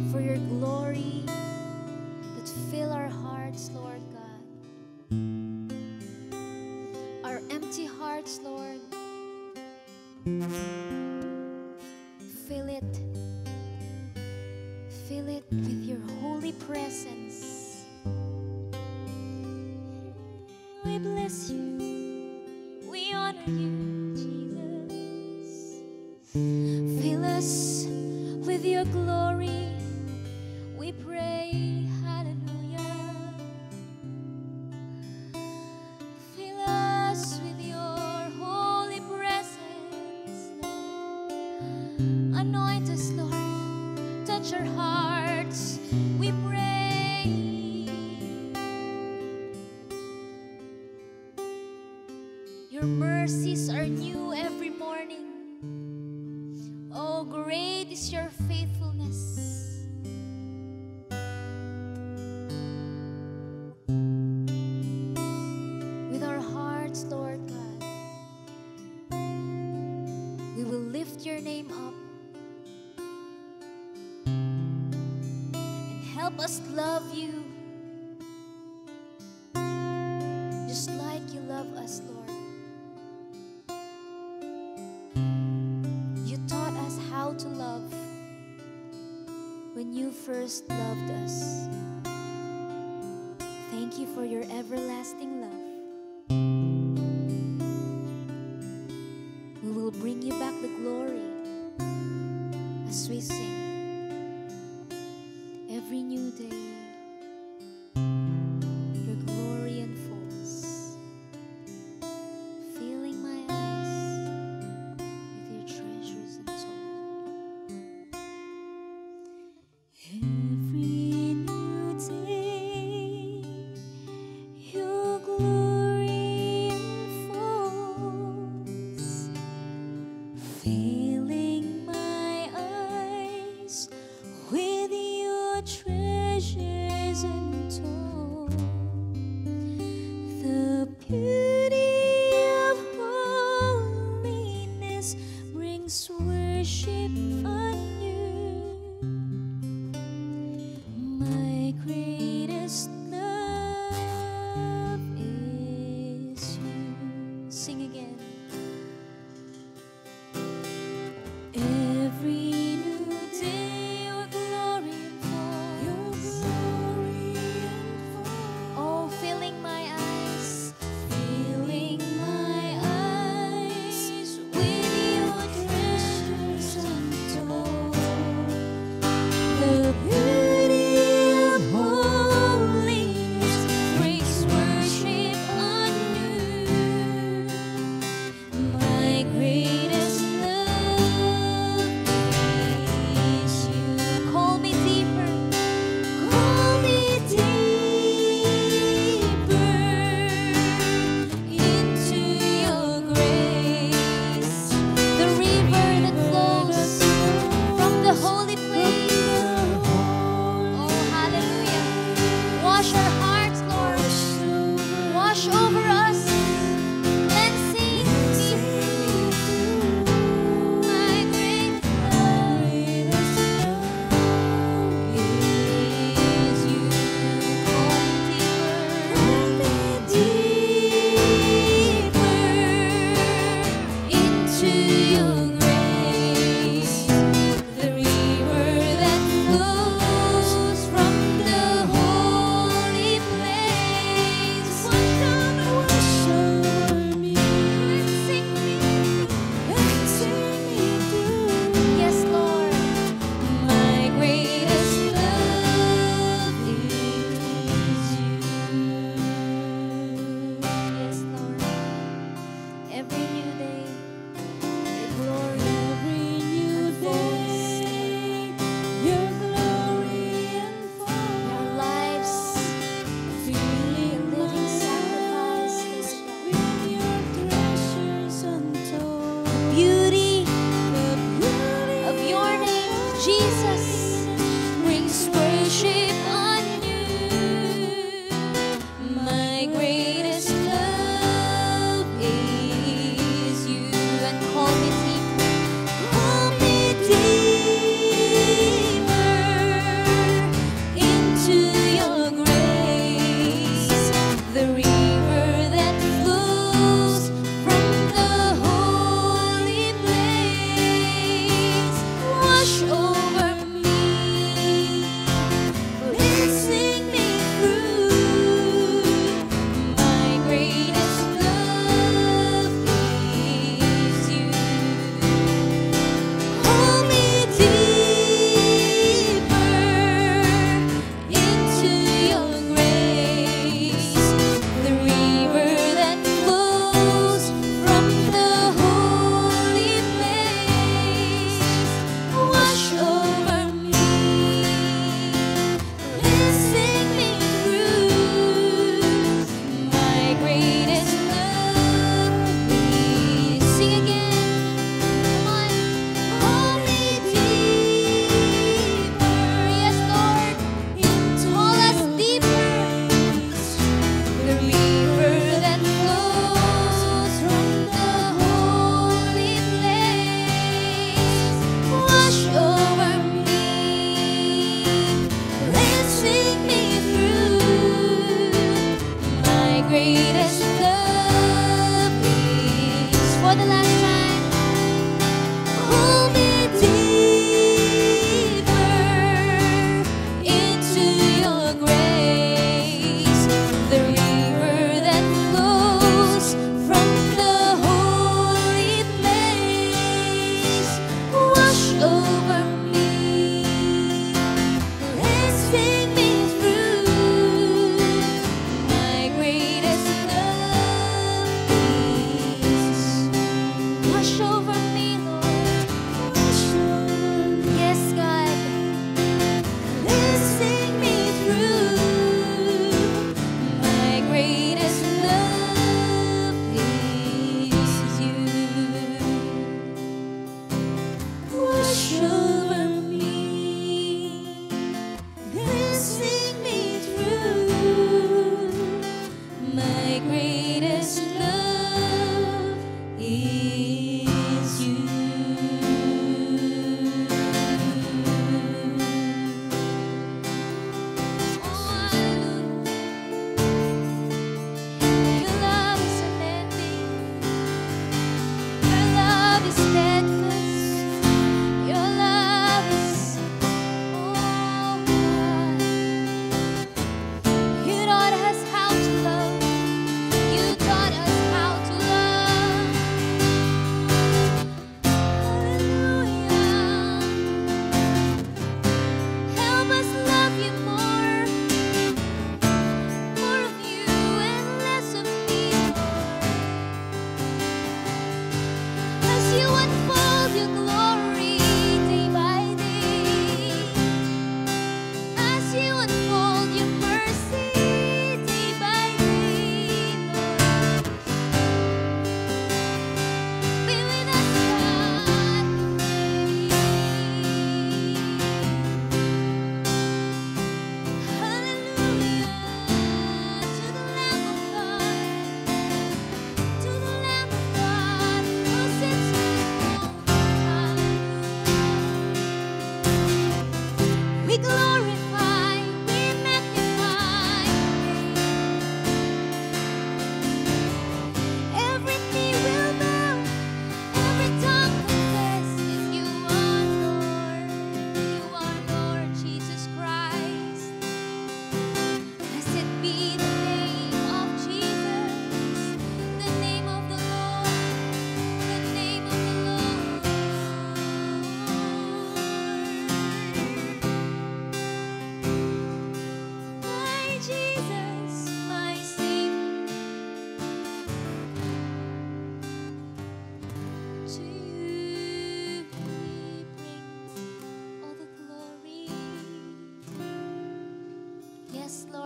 for your glory that fill our hearts, Lord God. Our empty hearts, Lord, fill it. Fill it with your holy presence. We bless you. We honor you, Jesus. Fill us with your glory. We pray, hallelujah. Fill us with your holy presence, Lord. Anoint us, Lord. Touch our hearts, we pray. Your mercies are new every morning. Oh, great is your faithfulness. With our hearts, Lord God, we will lift your name up. Help us love you just like you love us, Lord. You taught us how to love when you first loved us. Thank you for your everlasting love. We will bring you back the glory as we sing. Every new day, your glory unfolds, filling my eyes with your treasures untold. Every new day, your glory unfolds, filling my eyes with your treasures untold. The beauty of holiness brings worship anew. My greatest love is you. Sing again. Every new day your glory unfolds. Oh, filling my eyes with your treasures untold. The beauty of holiness brings worship anew. My greatest love is you. Call me deeper. Call me deeper into your grace. The river that flows from the holy place. Oh, hallelujah. Wash our hearts, Lord. Wash over us. Cleansing me. My great love is you. Call me deeper into your grace. The river that flows from the holy place. Wash over me. Cleansing me. Yes, Lord. My greatest love is you. Yes, Lord. Every new day, your glory unfolds. Our lives a living sacrifice. Beauty of your name, Jesus, brings worship anew. My greatest love is you. And call me deeper. Call me deeper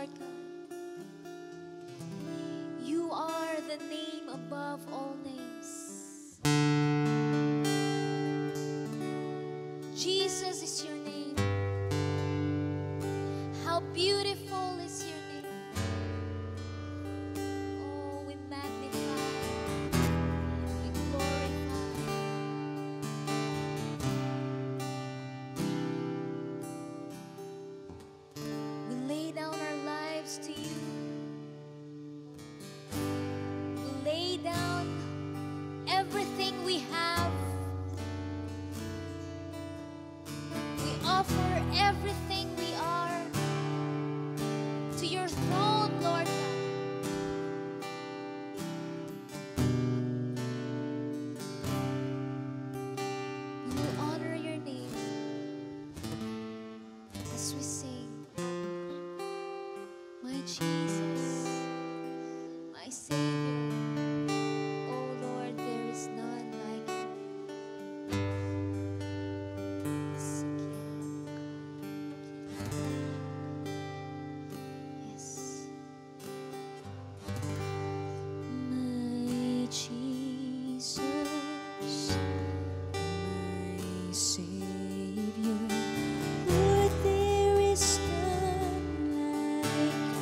Lord God. You are the name above all names. Jesus is your name. How beautiful is your name. Oh, we magnify, we glorify. We lay down our lives to you. We lay down everything we have. We offer everything we are to your throne, Lord God. We will honor your name as we sing, my Jesus, my Savior. Oh Lord, there is none like you. Yes. My Jesus, my Savior, Lord, there is none like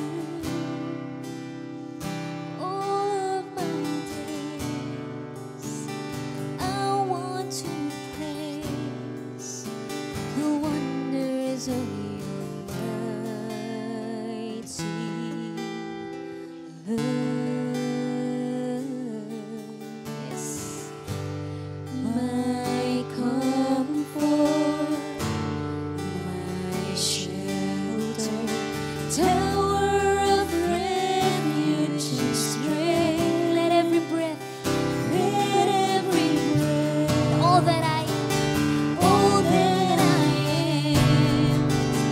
you. All of my days, I want to praise the wonders of your mighty love. Yes. My comfort, my shelter, tower of refuge and strength. Let every breath, all that I am,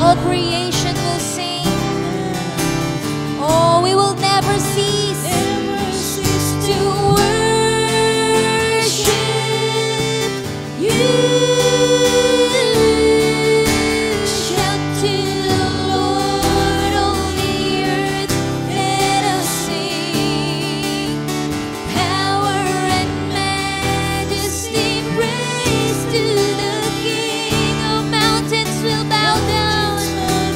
all creation will sing. Oh, we will never cease to worship you. Shout to the Lord, all the earth, let us sing. Power and majesty, praise to the King. All mountains will bow down.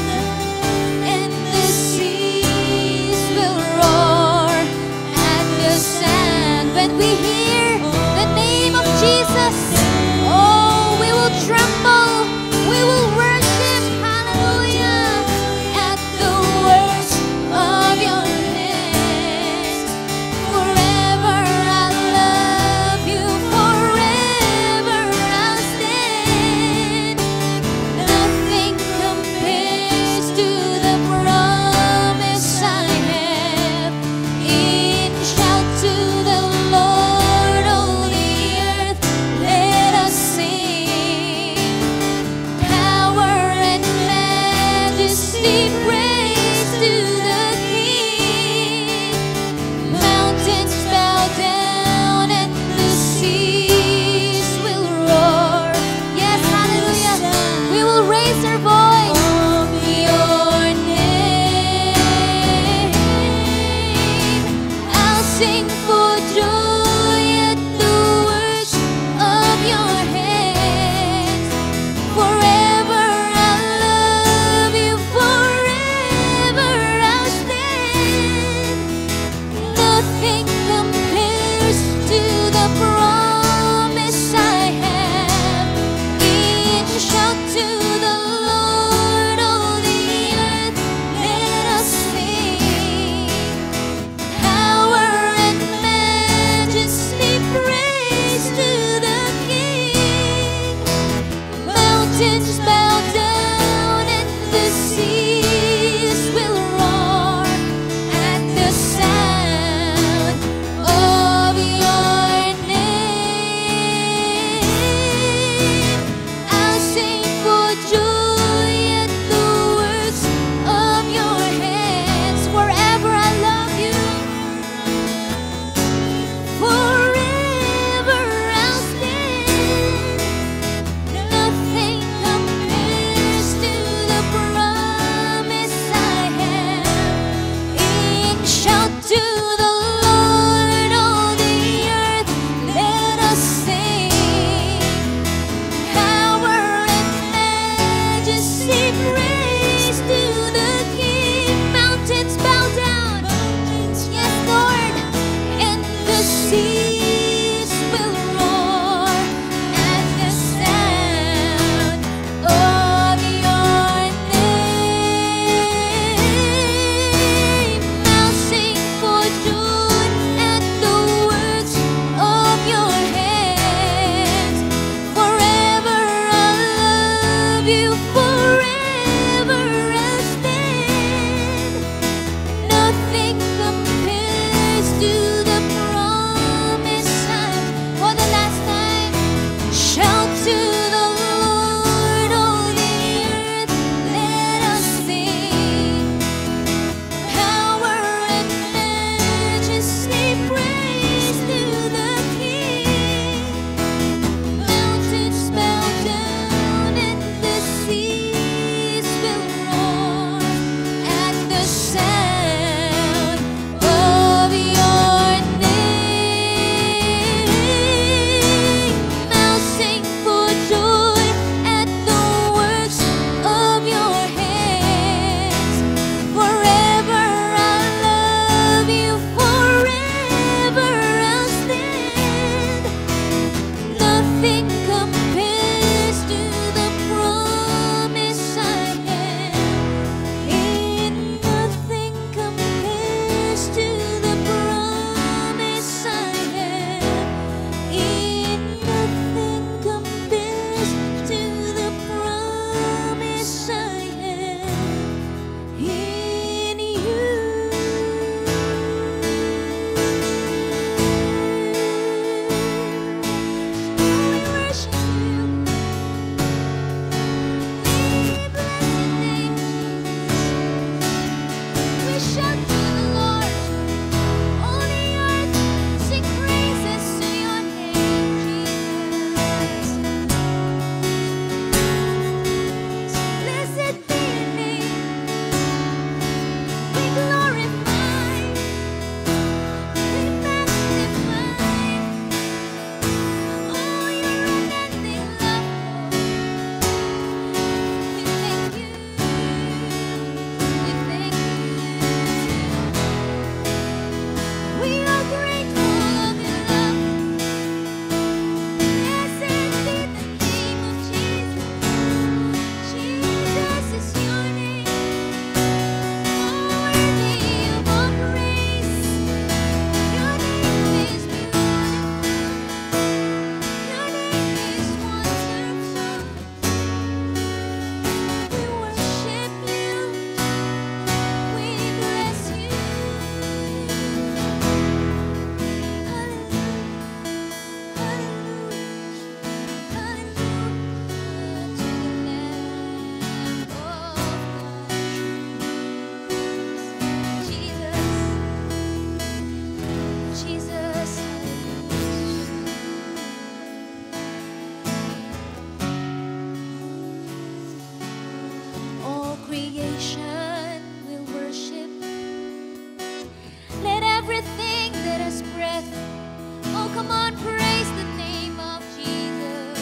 come on, praise the name of Jesus.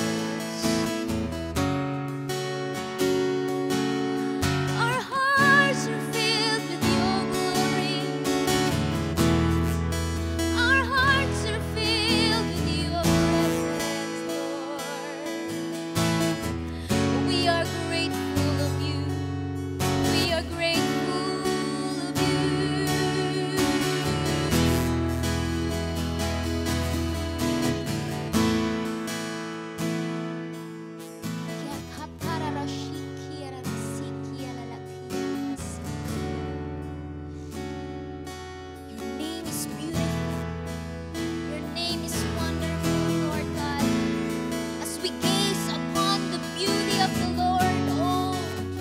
Our hearts are filled with your glory. Our hearts are filled with your presence, Lord. We are grateful of you. We are grateful of you. Your name is beautiful. Your name is wonderful, Lord God. As we gaze upon the beauty of the Lord, oh,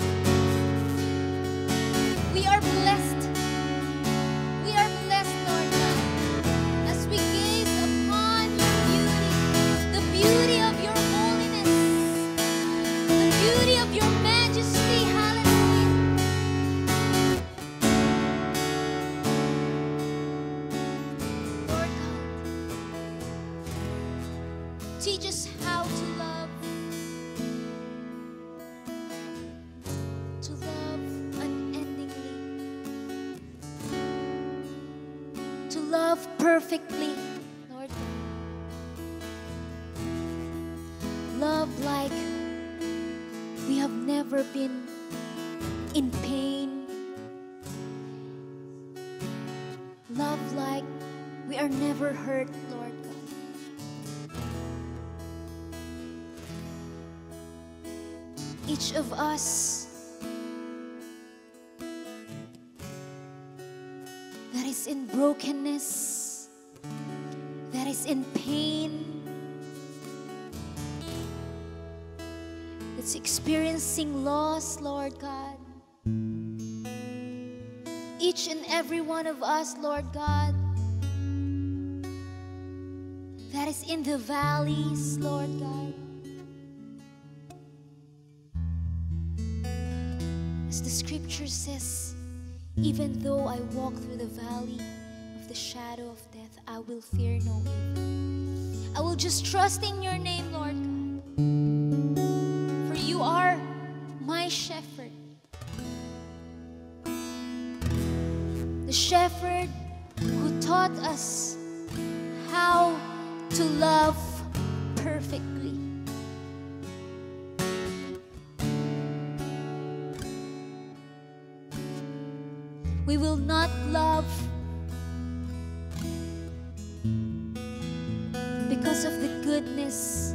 we are blessed. We are blessed, Lord God. As we gaze upon your beauty, the beauty of your holiness, the beauty of your majesty, hallelujah. Lord God, teach us how to love unendingly, to love perfectly, Lord God. Love like we have never been in pain. Love like we are never hurt, Lord God. Each of us that is in brokenness, that is in pain, that's experiencing loss, Lord God. Each and every one of us, Lord God, that is in the valleys, Lord God. As the scripture says, even though I walk through the valley of the shadow of death, I will fear no evil. I will just trust in your name, Lord God. For you are my shepherd. The shepherd who taught us how to love perfectly. We will not love because of the goodness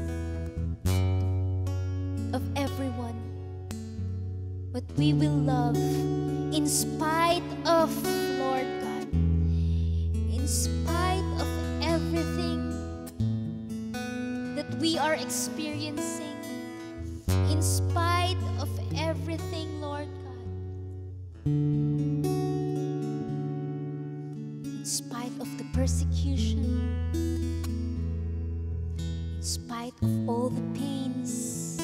of everyone, but we will love in spite of, Lord God, in spite of everything that we are experiencing, in spite of everything, Lord God. In spite of the persecution, in spite of all the pains,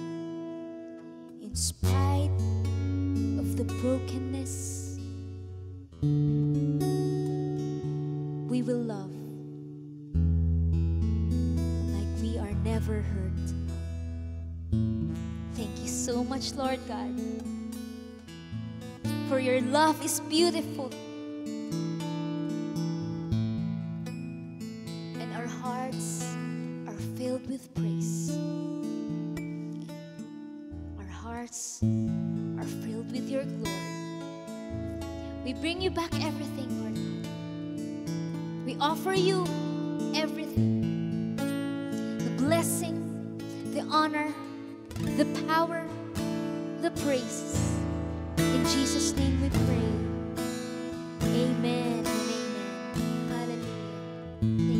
in spite of the brokenness, we will love like we are never hurt. Thank you so much, Lord God, for your love is beautiful. Hearts are filled with praise. Our hearts are filled with your glory. We bring you back everything, Lord God. We offer you everything. The blessing, the honor, the power, the praise. In Jesus' name we pray. Amen and amen. Hallelujah.